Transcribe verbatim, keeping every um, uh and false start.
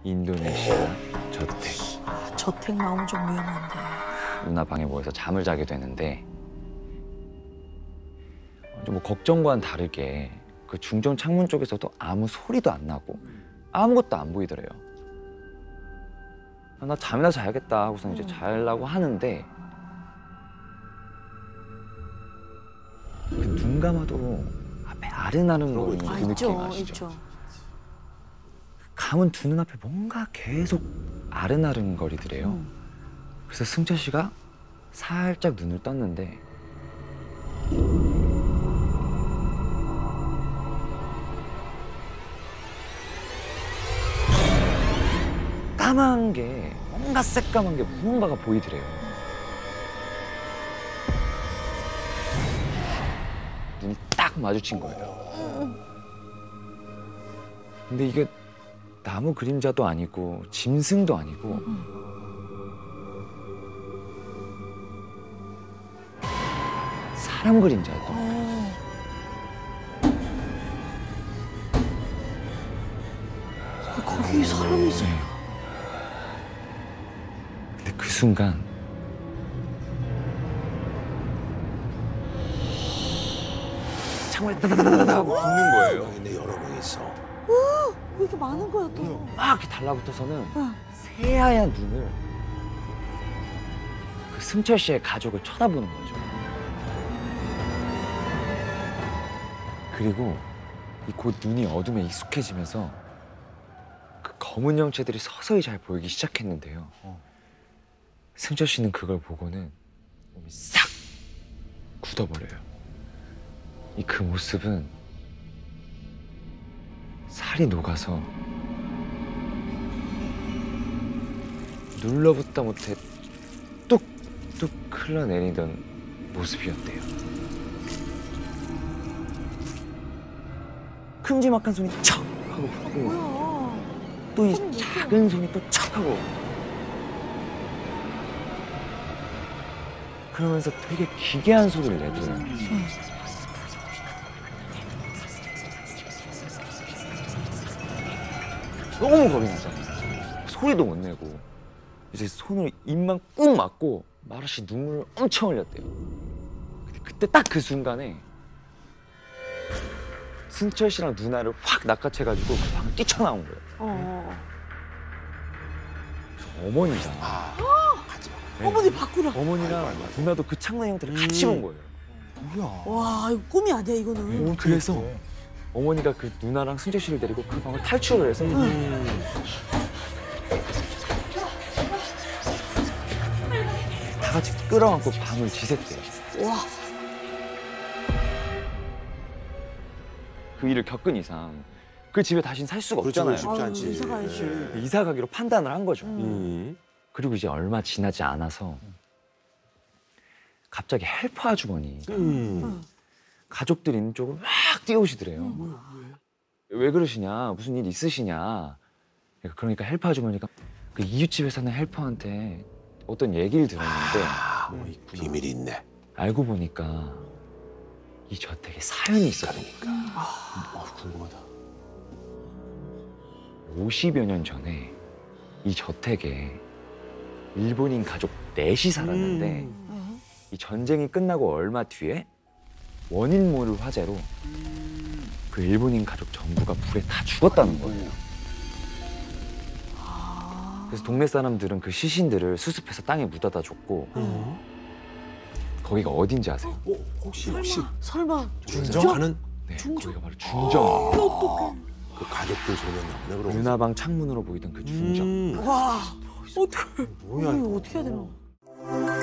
인도네시아 저택. 아, 저택 나오면 좀 위험한데. 누나 방에 모여서 잠을 자게 되는데 뭐 걱정과는 다르게 그 중정 창문 쪽에서도 아무 소리도 안 나고 아무것도 안 보이더래요. 아, 나 잠이나 자야겠다 하고서 이제 자려고 하는데 그 눈 감아도 앞에 아른아른거리는 아, 그 느낌 있죠, 아시죠? 있죠. 감은 두 눈앞에 뭔가 계속 아른아른거리더래요. 음. 그래서 승철 씨가 살짝 눈을 떴는데 까만 게 뭔가 새까만 게 무언가가 보이더래요. 눈이 딱 마주친 거예요. 근데 이게 나무 그림자도 아니고 짐승도 아니고 사람 그림자였던 거예요. 아, 거기 사람이 있어요. 네. 근데 그 순간 창문에 따다다다다 하고 붙는 거예요. 있네, 여러 명 있어. 왜 이렇게 많은 거야 또? 막 이렇게 달라붙어서는 응. 새하얀 눈을 그 승철 씨의 가족을 쳐다보는 거죠. 그리고 이 곧 눈이 어둠에 익숙해지면서 그 검은 형체들이 서서히 잘 보이기 시작했는데요. 승철 씨는 그걸 보고는 몸이 싹 굳어버려요. 이 그 모습은 살이 녹아서 눌러붙다 못해 뚝뚝 흘러내리던 모습이었대요. 큼지막한 손이 척 하고 붙고 뭐야? 또 이 작은 손이 또 척 하고 그러면서 되게 기괴한 소리를 내더래요. 너무 겁이 나잖아요. 소리도 못 내고 이제 손으로 입만 꾹 막고 말없이 눈물을 엄청 흘렸대요. 근데 그때 딱 그 순간에 승철 씨랑 누나를 확 낚아채가지고 그 방을 뛰쳐나온 거예요. 어. 어머니가 아, 가지 마. 네. 어머니 바꾸라. 어머니랑 누나도 그 창문 형태를 같이 본 거예요. 뭐야? 와, 이거 꿈이 아니야 이거는. 네. 그래서 어머니가 그 누나랑 승철 씨를 데리고 그 방을 탈출을 해서 다 같이 끌어안고 밤을 지샜대요. 와. 그 일을 겪은 이상 그 집에 다시는 살 수가 그렇죠, 없잖아요. 쉽지 아유, 않지. 이사 가야지. 예. 이사 가기로 판단을 한 거죠. 음. 그리고 이제 얼마 지나지 않아서 갑자기 헬퍼 아주머니가 음. 가족들 있는 쪽으로 막 뛰어오시더래요. 왜 그러시냐, 무슨 일 있으시냐. 그러니까 헬퍼 아주머니가 그 이웃집에 사는 헬퍼한테 어떤 얘기를 들었는데 아, 뭐 있구나. 비밀이 있네. 알고 보니까 이 저택에 사연이 있었다니까. 아, 궁금하다. 오십여 년 전에 이 저택에 일본인 가족 넷이 살았는데 음. 이 전쟁이 끝나고 얼마 뒤에 원인 모를 화재로 그 일본인 가족 전부가 불에 다 죽었다는 거예요. 그래서 동네 사람들은 그 시신들을 수습해서 땅에 묻어다 줬고 음. 거기가 어딘지 아세요? 어, 혹시 혹시 설마. 중정 가는 네, 중정? 거기가 바로 중정이에요. 그 가족들 소리였나 보네. 그럼. 누나방 창문으로 보이던 그 중정. 음. 와. 어떡해. 뭐야 이거 이거? 어떻게 해야 되나?